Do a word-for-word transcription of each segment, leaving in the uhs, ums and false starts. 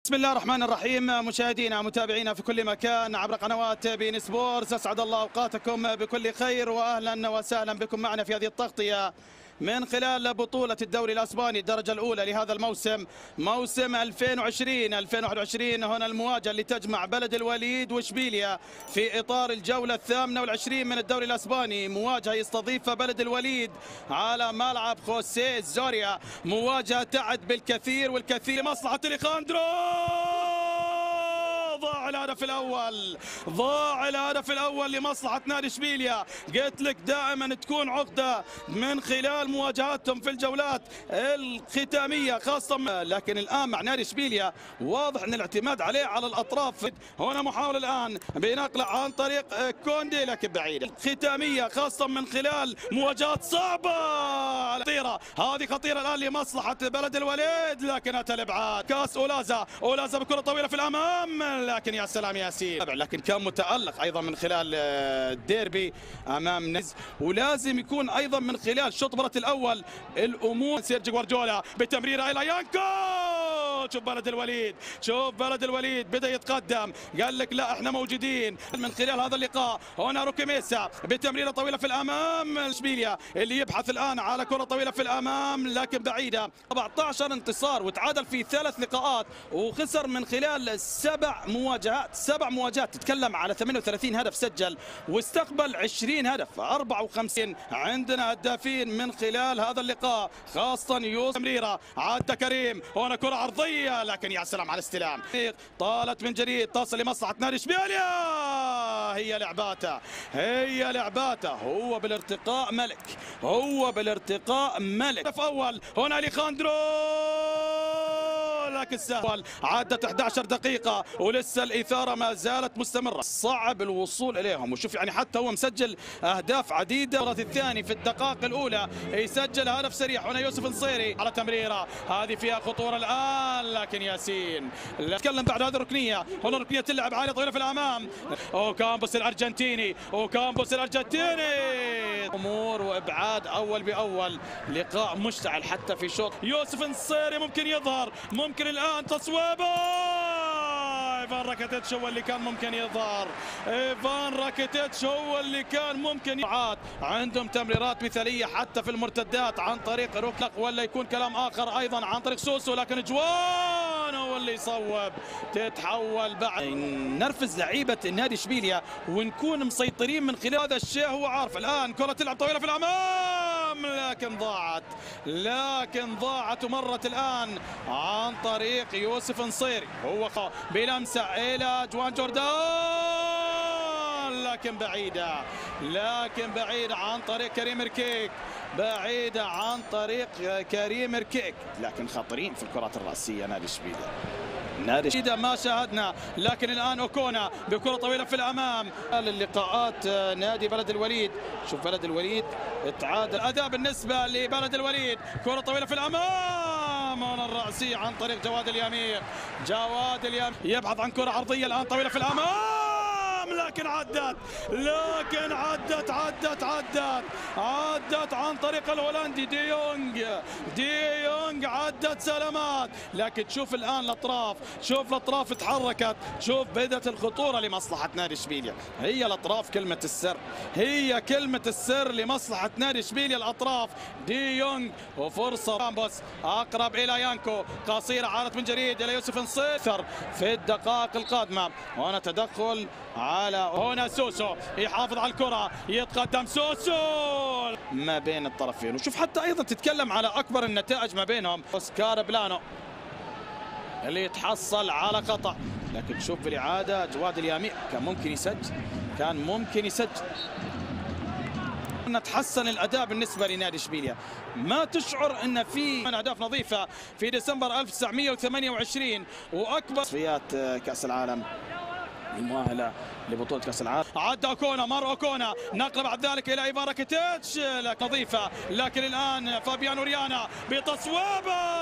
بسم الله الرحمن الرحيم. مشاهدينا متابعينا في كل مكان عبر قنوات بين سبورتس، اسعد الله اوقاتكم بكل خير واهلا وسهلا بكم معنا في هذه التغطيه من خلال بطولة الدوري الاسباني الدرجة الاولى لهذا الموسم، موسم ألفين وعشرين ألفين وواحد وعشرين. هنا المواجهة اللي تجمع بلد الوليد واشبيليا في اطار الجولة الثامنة والعشرين من الدوري الاسباني، مواجهة يستضيفها بلد الوليد على ملعب خوسيه زوريا، مواجهة تعد بالكثير والكثير لمصلحة اليخاندرو. ضاع الهدف الاول، ضاع الهدف الاول لمصلحه نادي اشبيليا. قلت لك دائما تكون عقده من خلال مواجهاتهم في الجولات الختاميه خاصه، لكن الان مع نادي اشبيليا واضح ان الاعتماد عليه على الاطراف. هنا محاوله الان بنقله عن طريق كوندي لكن بعيده، ختاميه خاصه من خلال مواجهات صعبه خطيره. هذه خطيره الان لمصلحه بلد الوليد لكنها الابعاد. كاس اولازا، اولازا بكره طويله في الامام لكن يا سلام ياسين، لكن كان متألق ايضا من خلال الديربي امام نز، ولازم يكون ايضا من خلال شوط مباراة الاول الامور. سيرجي جوارديولا بتمريره الى يانكو، شوف بلد الوليد، شوف بلد الوليد بدا يتقدم، قال لك لا احنا موجودين من خلال هذا اللقاء. هنا روكي ميسا بتمريره طويله في الامام، اشبيليا اللي يبحث الان على كره طويله في الامام لكن بعيده. أربعة عشر انتصار وتعادل في ثلاث لقاءات وخسر من خلال سبع مواجهات، سبع مواجهات تتكلم على ثمانية وثلاثين هدف سجل واستقبل عشرين هدف، أربعة وخمسين. عندنا هدافين من خلال هذا اللقاء خاصه يوسف تمريره، عاد كريم، هنا كره عرضيه لكن يا سلام على الاستلام، طالت من جديد تصل لمصلحه نادي اشبيليا. هي لعباته، هي لعباته، هو بالارتقاء ملك، هو بالارتقاء ملك. هدف اول هنا اليخاندرو لكن سهل، عدت أحد عشر دقيقة ولسه الإثارة ما زالت مستمرة، صعب الوصول إليهم. وشوف يعني حتى هو مسجل أهداف عديدة. المباراة الثاني في الدقائق الأولى يسجل هدف سريع. هنا يوسف نصيري على تمريرة، هذه فيها خطورة الآن لكن ياسين نتكلم بعد هذه الركنية. هنا ركنية تلعب عالية طويلة في الأمام، أوكامبوس الأرجنتيني، أوكامبوس الأرجنتيني. أمور وإبعاد أول بأول، لقاء مشتعل حتى في شوط. يوسف نصيري ممكن يظهر، ممكن الآن تصويبه. ايفان راكيتيتش هو اللي كان ممكن يظهر، ايفان راكيتيتش هو اللي كان ممكن. عندهم تمريرات مثاليه حتى في المرتدات عن طريق روكلاق، ولا يكون كلام اخر ايضا عن طريق سوسو، لكن جوان هو اللي يصوب. تتحول بعد نرفز لعيبه النادي اشبيليا ونكون مسيطرين من خلال هذا الشيء. هو عارف الان كره تلعب طويله في الامام لكن ضاعت، لكن ضاعت ومرت الان عن طريق يوسف نصيري، هو بلمسه الى جوان جوردان لكن بعيده، لكن بعيده عن طريق كريم ركيك، بعيده عن طريق كريم ركيك، لكن خطرين في الكرات الراسيه نادي اشبيليا. نادي اشبيليا ما شاهدنا، لكن الان اوكونا بكره طويله في الامام. اللقاءات نادي بلد الوليد، شوف بلد الوليد تعادل اداء بالنسبه لبلد الوليد، كره طويله في الامام، هنا الراسيه عن طريق جواد اليمير، جواد اليمير يبحث عن كره عرضيه الان طويله في الامام لكن عدت، لكن عدت عدت عدت عدت عن طريق الهولندي دي يونغ، دي يونغ عدت سلامات. لكن شوف الان الاطراف، شوف الاطراف تحركت، شوف بدات الخطوره لمصلحه نادي اشبيليا. هي الاطراف كلمه السر، هي كلمه السر لمصلحه نادي اشبيليا الاطراف. دي يونغ وفرصه رامبوس اقرب الى يانكو، قصيره عادت من جديد الى يوسف نصير في الدقائق القادمه. وهنا تدخل على هنا سوسو يحافظ على الكرة، يتقدم سوسو ما بين الطرفين. وشوف حتى ايضا تتكلم على اكبر النتائج ما بينهم، اوسكار بلانو اللي يتحصل على خطأ، لكن شوف بالاعاده جواد اليمير كان ممكن يسجل، كان ممكن يسجل. تحسن الاداء بالنسبه لنادي اشبيليا، ما تشعر ان في اهداف نظيفه في ديسمبر ألف وتسعمئة وثمانية وعشرين واكبر تصفيات كاس العالم المؤهله لبطوله كاس العالم. عدى اوكونا، مر اوكونا، نقله بعد ذلك الى ايفان راكيتيتش نظيفه، لكن الان فابيانو ريانا بتصويبه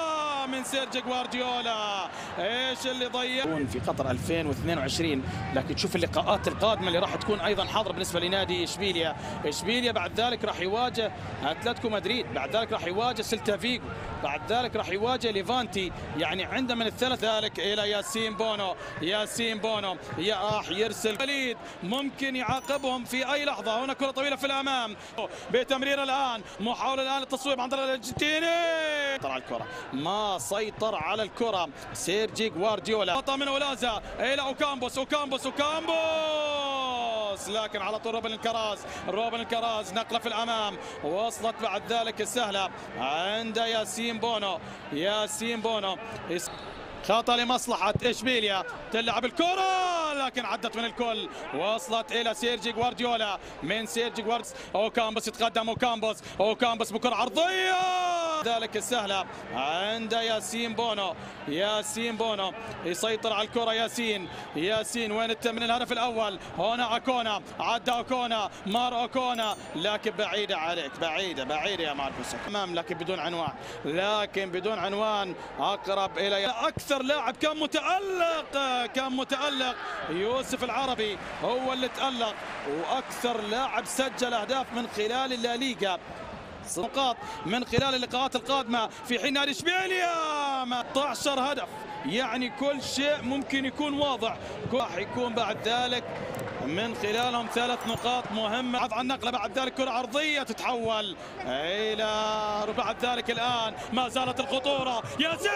من سيرجي جوارديولا. ايش اللي ضيع في قطر ألفين واثنين وعشرين، لكن تشوف اللقاءات القادمه اللي راح تكون ايضا حاضره بالنسبه لنادي اشبيليا. اشبيليا بعد ذلك راح يواجه اتلتيكو مدريد، بعد ذلك راح يواجه سيلتا فيغو، بعد ذلك راح يواجه ليفانتي. يعني عنده من الثلاث ذلك الى ياسين بونو. ياسين بونو راح يرسل وليد، ممكن يعاقبهم في اي لحظه. هنا كره طويله في الامام بتمرير الان، محاوله الان التصويب عن طريق الارجنتيني. سيطر على الكره، ما سيطر على الكره سيرجي جوارديولا. خطا من اولازا الى اوكامبوس، اوكامبوس اوكامبوس لكن على طول روبن الكراز. روبن الكراز نقله في الامام، وصلت بعد ذلك السهله عند ياسين بونو. ياسين بونو خطأ لمصلحة إشبيليا، تلعب الكرة لكن عدت من الكل، وصلت إلى سيرجي جوارديولا. من سيرجي جوارديولا أوكامبوس يتقدم، أوكامبوس أوكامبوس بكرة عرضية ذلك السهلة عند ياسين بونو. ياسين بونو يسيطر على الكرة. ياسين ياسين وين من الهدف الأول؟ هنا أكونا، عدى أكونا، مار أكونا لكن بعيدة عليك، بعيدة بعيدة يا ماركوس أمام، لكن بدون عنوان، لكن بدون عنوان. أقرب إلى أكثر لاعب كان متألق، كان متألق يوسف العربي هو اللي تألق، وأكثر لاعب سجل أهداف من خلال الليغا، نقاط من خلال اللقاءات القادمة في حين نادي اشبيليا ثمانية عشر هدف. يعني كل شيء ممكن يكون واضح، راح يكون بعد ذلك من خلالهم ثلاث نقاط مهمة. عن النقلة بعد ذلك كرة عرضية تتحول إلى بعد ذلك الآن ما زالت الخطورة. ياسين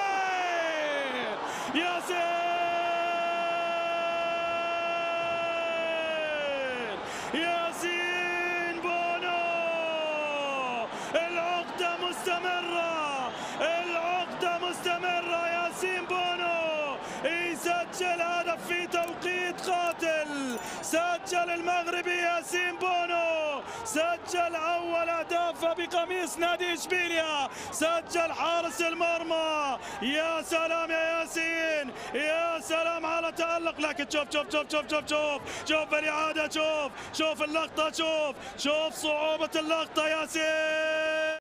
ياسين ياسين بونو، العقدة مستمرة، العقدة مستمرة. ياسين بونو يسجل هدف في توقيت قاتل، سجل المغربي ياسين بونو، سجل أول أهدافه بقميص نادي إشبيليا، سجل حارس المرمى. يا سلام يا ياسين، يا سلام على تألق. لكن شوف شوف شوف شوف شوف شوف شوف الإعادة، شوف شوف اللقطة، شوف شوف صعوبة اللقطة. ياسين